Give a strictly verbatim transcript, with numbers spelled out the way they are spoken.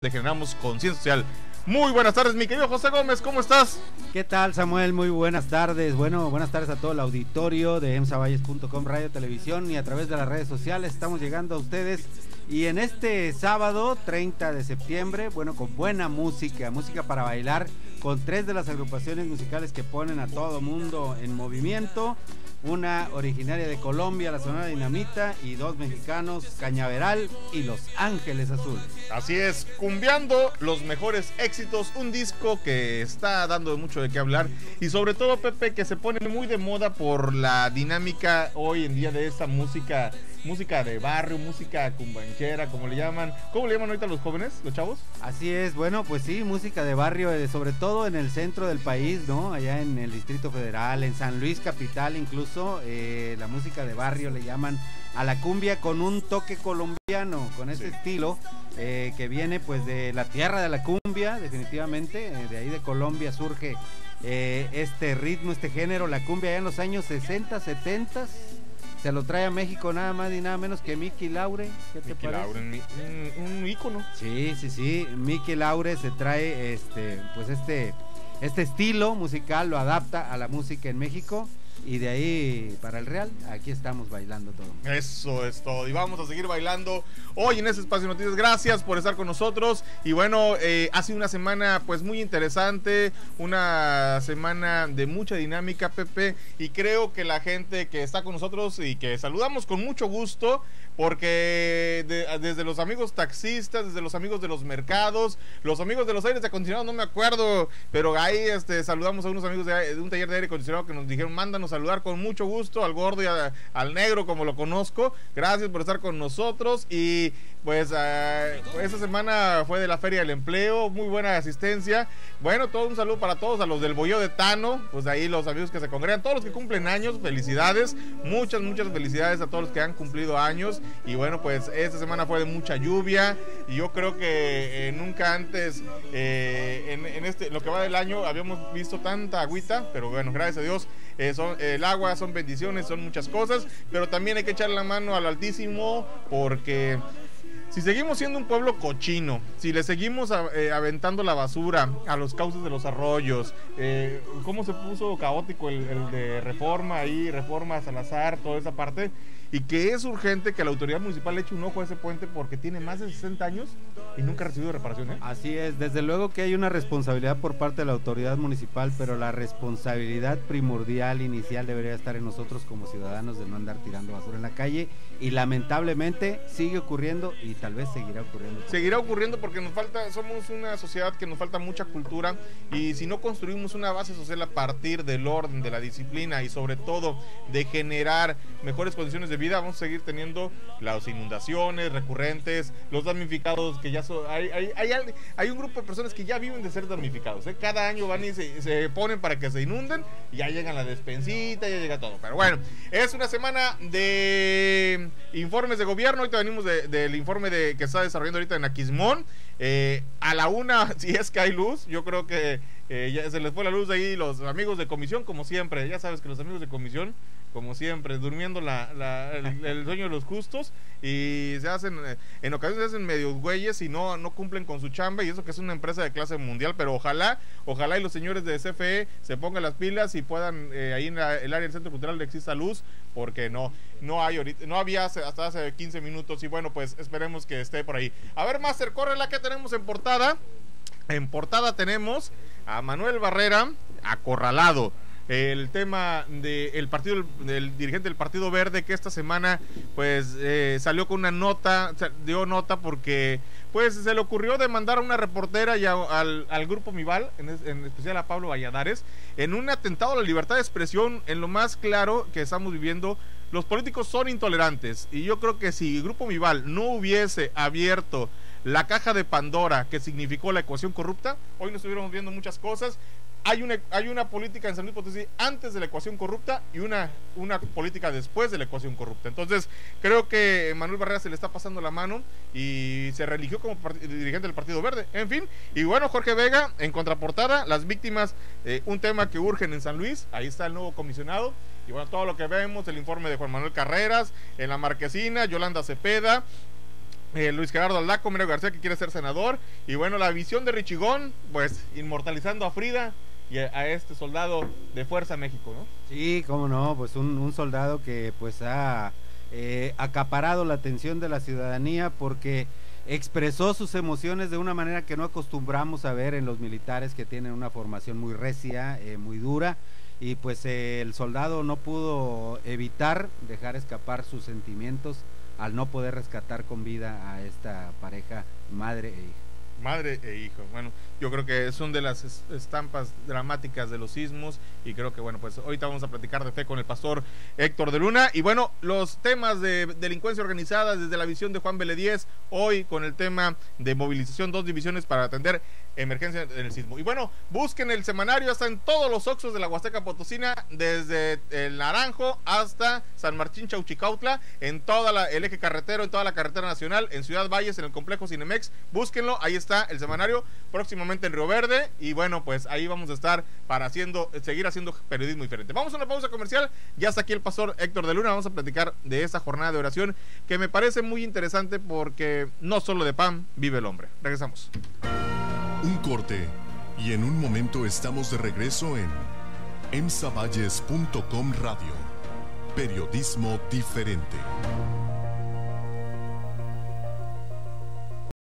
generamos conciencia social. Muy buenas tardes, mi querido José Gómez, ¿cómo estás? ¿Qué tal, Samuel? Muy buenas tardes. Bueno, buenas tardes a todo el auditorio de emsa valles punto com, radio, televisión y a través de las redes sociales. Estamos llegando a ustedes y en este sábado treinta de septiembre, bueno, con buena música, música para bailar, con tres de las agrupaciones musicales que ponen a todo mundo en movimiento. Una originaria de Colombia, la Sonora Dinamita, y dos mexicanos, Cañaveral y Los Ángeles Azules. Así es, cumbiando los mejores éxitos, un disco que está dando mucho de qué hablar y sobre todo, Pepe, que se pone muy de moda por la dinámica hoy en día de esta música, música de barrio, música cumbanchera, como le llaman. ¿Cómo le llaman ahorita los jóvenes, los chavos? Así es, bueno, pues sí, música de barrio, eh, sobre todo en el centro del país, ¿no? Allá en el Distrito Federal, en San Luis Capital incluso, eh, la música de barrio le llaman a la cumbia con un toque colombiano, con ese sí. estilo eh, que viene pues de la tierra de la cumbia, definitivamente, eh, de ahí de Colombia surge eh, este ritmo, este género, la cumbia allá en los años sesenta, setenta. Se lo trae a México nada más y nada menos que Mickey Laure. ¿Qué te Mickey parece? Laure, un, un ícono. Sí, sí, sí. Mickey Laure se trae este, pues este, este estilo musical, lo adapta a la música en México. Y de ahí para el Real, aquí estamos bailando todo. Eso es todo. Y vamos a seguir bailando hoy en este Espacio Noticias. Gracias por estar con nosotros. Y bueno, eh, ha sido una semana pues muy interesante, una semana de mucha dinámica, Pepe. Y creo que la gente que está con nosotros y que saludamos con mucho gusto, porque de, desde los amigos taxistas, desde los amigos de los mercados, los amigos de los aires acondicionados, no me acuerdo, pero ahí este, saludamos a unos amigos de, de un taller de aire acondicionado que nos dijeron, mándanos saludar con mucho gusto al gordo y a, al negro, como lo conozco. Gracias por estar con nosotros. Y pues uh, esta semana fue de la Feria del Empleo, muy buena asistencia. Bueno, todo un saludo para todos, a los del Bolleo de Tano, pues de ahí los amigos que se congregan, todos los que cumplen años, felicidades, muchas, muchas felicidades a todos los que han cumplido años. Y bueno, pues esta semana fue de mucha lluvia y yo creo que eh, nunca antes eh, en, en este, lo que va del año, habíamos visto tanta agüita, pero bueno, gracias a Dios, eh, son, eh, el agua son bendiciones, son muchas cosas, pero también hay que echar la mano al Altísimo, porque si seguimos siendo un pueblo cochino, si le seguimos a, eh, aventando la basura a los cauces de los arroyos, eh, cómo se puso caótico el, el de Reforma ahí, Reforma Salazar, toda esa parte, y que es urgente que la autoridad municipal le eche un ojo a ese puente porque tiene más de sesenta años y nunca ha recibido reparación, ¿eh? Así es, desde luego que hay una responsabilidad por parte de la autoridad municipal, pero la responsabilidad primordial, inicial, debería estar en nosotros como ciudadanos de no andar tirando basura en la calle, y lamentablemente sigue ocurriendo y tal vez seguirá ocurriendo. Seguirá ocurriendo porque nos falta, somos una sociedad que nos falta mucha cultura, y si no construimos una base social a partir del orden, de la disciplina y sobre todo de generar mejores condiciones de vida, vamos a seguir teniendo las inundaciones recurrentes, los damnificados que ya son, hay, hay, hay, hay un grupo de personas que ya viven de ser damnificados, ¿eh? Cada año van y se, se ponen para que se inunden y ya llegan la despensita, ya llega todo. Pero bueno, es una semana de informes de gobierno. Ahorita venimos de, del informe de que está desarrollando ahorita en Aquismón. Eh, a la una, si es que hay luz, yo creo que eh, ya se les fue la luz de ahí los amigos de comisión, como siempre. Ya sabes que los amigos de comisión, como siempre, durmiendo la, la, el, el sueño de los justos, y se hacen, en ocasiones se hacen medios güeyes y no, no cumplen con su chamba, y eso que es una empresa de clase mundial. Pero ojalá, ojalá y los señores de C F E se pongan las pilas y puedan, eh, ahí en la, el área del Centro Cultural exista luz, porque no, no hay ahorita, no había hasta hace quince minutos, y bueno, pues esperemos que esté por ahí. A ver, Master, corre la que tenemos en portada. En portada tenemos a Manuel Barrera acorralado. El tema del partido, del dirigente del Partido Verde, que esta semana pues eh, salió con una nota, dio nota porque pues se le ocurrió demandar a una reportera y a, al, al grupo Mival, en, en especial a Pablo Valladares, en un atentado a la libertad de expresión. En lo más claro que estamos viviendo, los políticos son intolerantes, y yo creo que si el grupo Mival no hubiese abierto la caja de Pandora que significó la ecuación corrupta, hoy no estuviéramos viendo muchas cosas. Hay una, hay una política en San Luis Potosí antes de la ecuación corrupta y una, una política después de la ecuación corrupta. Entonces creo que Manuel Barrera se le está pasando la mano y se reeligió como dirigente del Partido Verde. En fin, y bueno, Jorge Vega en contraportada, las víctimas, eh, un tema que urgen en San Luis. Ahí está el nuevo comisionado, y bueno, todo lo que vemos, el informe de Juan Manuel Carreras en la Marquesina, Yolanda Cepeda, Eh, Luis Gerardo Aldaco, Mario García, que quiere ser senador. Y bueno, la visión de Richigón, pues inmortalizando a Frida y a, a este soldado de Fuerza México, ¿no? Sí, cómo no, pues un, un soldado que pues ha eh, acaparado la atención de la ciudadanía porque expresó sus emociones de una manera que no acostumbramos a ver en los militares, que tienen una formación muy recia, eh, muy dura, y pues eh, el soldado no pudo evitar dejar escapar sus sentimientos al no poder rescatar con vida a esta pareja madre e hija. Madre e hijo. Bueno, yo creo que son de las estampas dramáticas de los sismos y creo que bueno, pues ahorita vamos a platicar de fe con el pastor Héctor de Luna y bueno, los temas de delincuencia organizada desde la visión de Juan Beledíez, hoy con el tema de movilización, dos divisiones para atender emergencia en el sismo. Y bueno, busquen el semanario, hasta en todos los oxxos de la Huasteca Potosina, desde el Naranjo hasta San Martín Chauchicautla, en toda la, el eje carretero, en toda la carretera nacional, en Ciudad Valles, en el complejo Cinemex, búsquenlo, ahí está el semanario, próximamente en Río Verde, y bueno, pues ahí vamos a estar para haciendo, seguir haciendo periodismo diferente. Vamos a una pausa comercial, ya está aquí el pastor Héctor de Luna, vamos a platicar de esa jornada de oración, que me parece muy interesante porque no solo de pan vive el hombre. Regresamos. Un corte y en un momento estamos de regreso en emsavalles punto com Radio. Periodismo diferente.